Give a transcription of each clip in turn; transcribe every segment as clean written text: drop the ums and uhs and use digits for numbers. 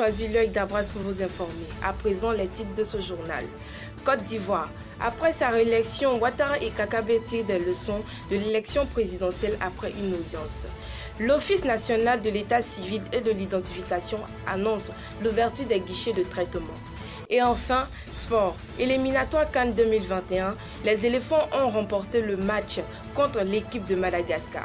choisi l'œil d'Abras pour vous informer. À présent, les titres de ce journal. Côte d'Ivoire. Après sa réélection, Ouattara et Kakabe tirent des leçons de l'élection présidentielle après une audience. L'Office national de l'état civil et de l'identification annonce l'ouverture des guichets de traitement. Et enfin, sport. Éliminatoire CAN 2021, les éléphants ont remporté le match contre l'équipe de Madagascar.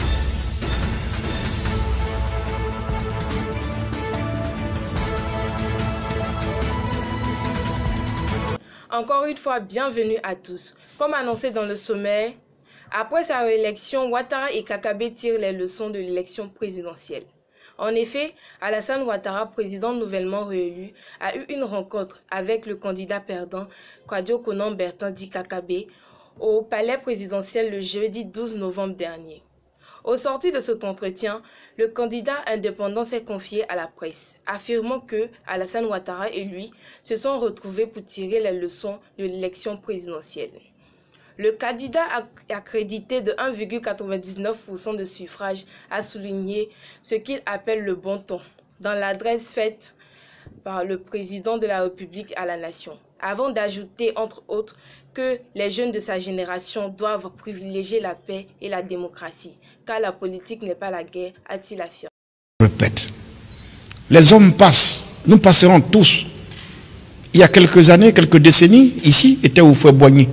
Encore une fois, bienvenue à tous. Comme annoncé dans le sommaire, après sa réélection, Ouattara et Kakabe tirent les leçons de l'élection présidentielle. En effet, Alassane Ouattara, président nouvellement réélu, a eu une rencontre avec le candidat perdant, Kwadwo Konan Bertin dit Kakabe, au palais présidentiel le jeudi 12 novembre dernier. Au sorti de cet entretien, le candidat indépendant s'est confié à la presse, affirmant que Alassane Ouattara et lui se sont retrouvés pour tirer les leçons de l'élection présidentielle. Le candidat accrédité de 1,99% de suffrage a souligné ce qu'il appelle le bon ton dans l'adresse faite par le président de la République à la nation, avant d'ajouter entre autres que les jeunes de sa génération doivent privilégier la paix et la démocratie, car la politique n'est pas la guerre, a-t-il affirmé. Je répète, les hommes passent, nous passerons tous. Il y a quelques années, quelques décennies, ici était Houphouët-Boigny.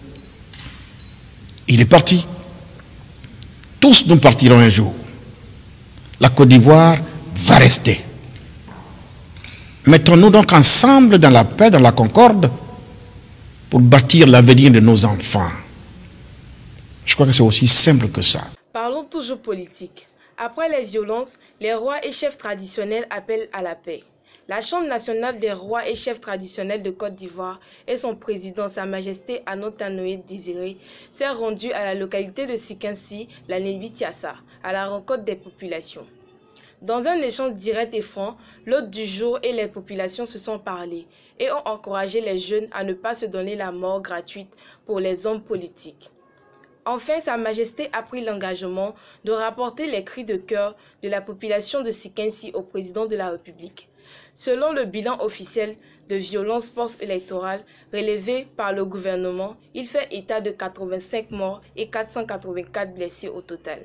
Il est parti. Tous nous partirons un jour. La Côte d'Ivoire va rester. Mettons-nous donc ensemble dans la paix, dans la concorde, pour bâtir l'avenir de nos enfants. Je crois que c'est aussi simple que ça. Parlons toujours politique. Après les violences, les rois et chefs traditionnels appellent à la paix. La Chambre nationale des rois et chefs traditionnels de Côte d'Ivoire et son président, Sa Majesté Anotanoé Désiré, s'est rendu à la localité de Sikinsi, la Nébi-Tiassa, à la rencontre des populations. Dans un échange direct et franc, l'hôte du jour et les populations se sont parlé et ont encouragé les jeunes à ne pas se donner la mort gratuite pour les hommes politiques. Enfin, Sa Majesté a pris l'engagement de rapporter les cris de cœur de la population de Sikinsi au président de la République. Selon le bilan officiel de violences post-électorales relevé par le gouvernement, il fait état de 85 morts et 484 blessés au total.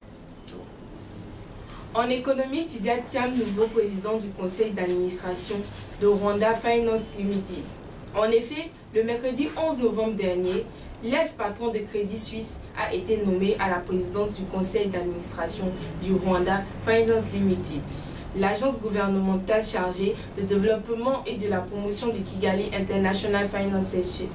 En économie, Tidjara Thiam, nouveau président du conseil d'administration de Rwanda Finance Limited. En effet, le mercredi 11 novembre dernier, l'ex-patron de Crédit Suisse a été nommé à la présidence du conseil d'administration du Rwanda Finance Limited, l'agence gouvernementale chargée de développement et de la promotion du Kigali International Finance Institute.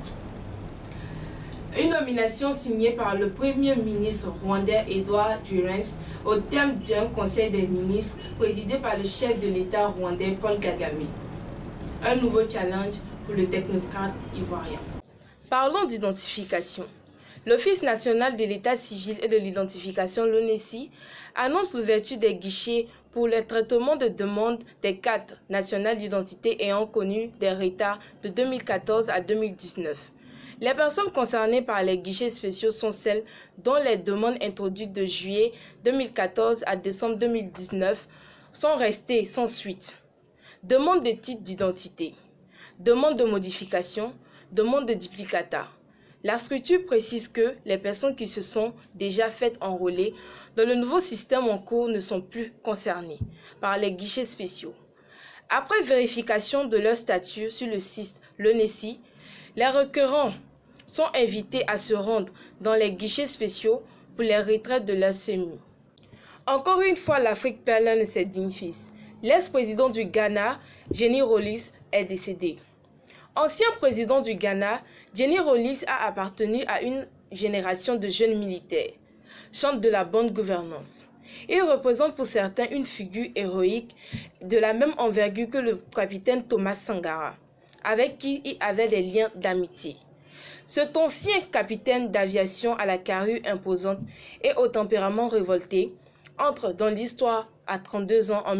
Une nomination signée par le premier ministre rwandais Edouard Durens au terme d'un conseil des ministres présidé par le chef de l'État rwandais Paul Kagame. Un nouveau challenge pour le technocrate ivoirien. Parlons d'identification. L'Office national de l'état civil et de l'identification, l'ONESI, annonce l'ouverture des guichets pour le traitement de demandes des cartes nationales d'identité ayant connu des retards de 2014 à 2019. Les personnes concernées par les guichets spéciaux sont celles dont les demandes introduites de juillet 2014 à décembre 2019 sont restées sans suite. Demande de titre d'identité, demande de modification, demande de duplicata. La structure précise que les personnes qui se sont déjà faites enrôler dans le nouveau système en cours ne sont plus concernées par les guichets spéciaux. Après vérification de leur statut sur le site l'ONESI, les requérants sont invités à se rendre dans les guichets spéciaux pour les retraites de leur SEMI. Encore une fois, l'Afrique perd l'un de ses dignes fils. L'ex-président du Ghana, Jenny Rawlings, est décédé. Ancien président du Ghana, Jenny Rawlings a appartenu à une génération de jeunes militaires, chante de la bonne gouvernance. Il représente pour certains une figure héroïque de la même envergure que le capitaine Thomas Sankara, avec qui il avait des liens d'amitié. Cet ancien capitaine d'aviation à la carrure imposante et au tempérament révolté entre dans l'histoire à 32 ans en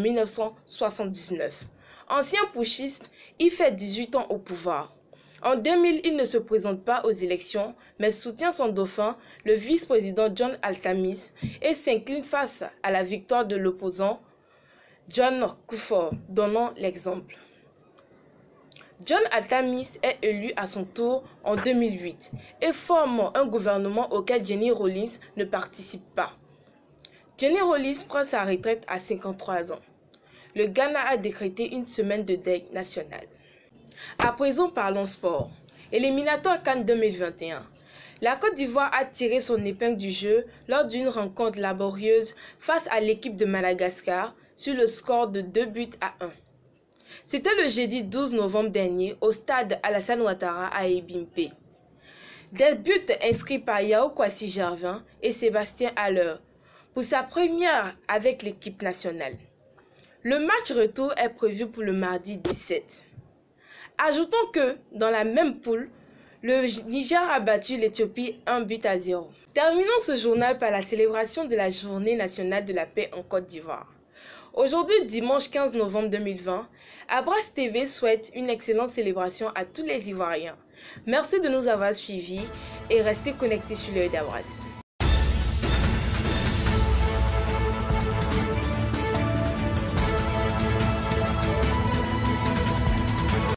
1979. Ancien putschiste, il fait 18 ans au pouvoir. En 2000, il ne se présente pas aux élections, mais soutient son dauphin, le vice-président John Altamis, et s'incline face à la victoire de l'opposant John Kufuor, donnant l'exemple. John Atta Mills est élu à son tour en 2008 et forme un gouvernement auquel Jenny Rawlings ne participe pas. Jenny Rawlings prend sa retraite à 53 ans. Le Ghana a décrété une semaine de deuil national. À présent, parlons sport. Éliminatoire CAN 2021. La Côte d'Ivoire a tiré son épingle du jeu lors d'une rencontre laborieuse face à l'équipe de Madagascar sur le score de 2-1. C'était le jeudi 12 novembre dernier au stade Alassane Ouattara à Ebimpe. Des buts inscrits par Yao Kwasi Gervin et Sébastien Haller pour sa première avec l'équipe nationale. Le match retour est prévu pour le mardi 17. Ajoutons que, dans la même poule, le Niger a battu l'Éthiopie 1-0. Terminons ce journal par la célébration de la Journée nationale de la paix en Côte d'Ivoire. Aujourd'hui, dimanche 15 novembre 2020, Abras TV souhaite une excellente célébration à tous les Ivoiriens. Merci de nous avoir suivis et restez connectés sur l'œil d'Abras.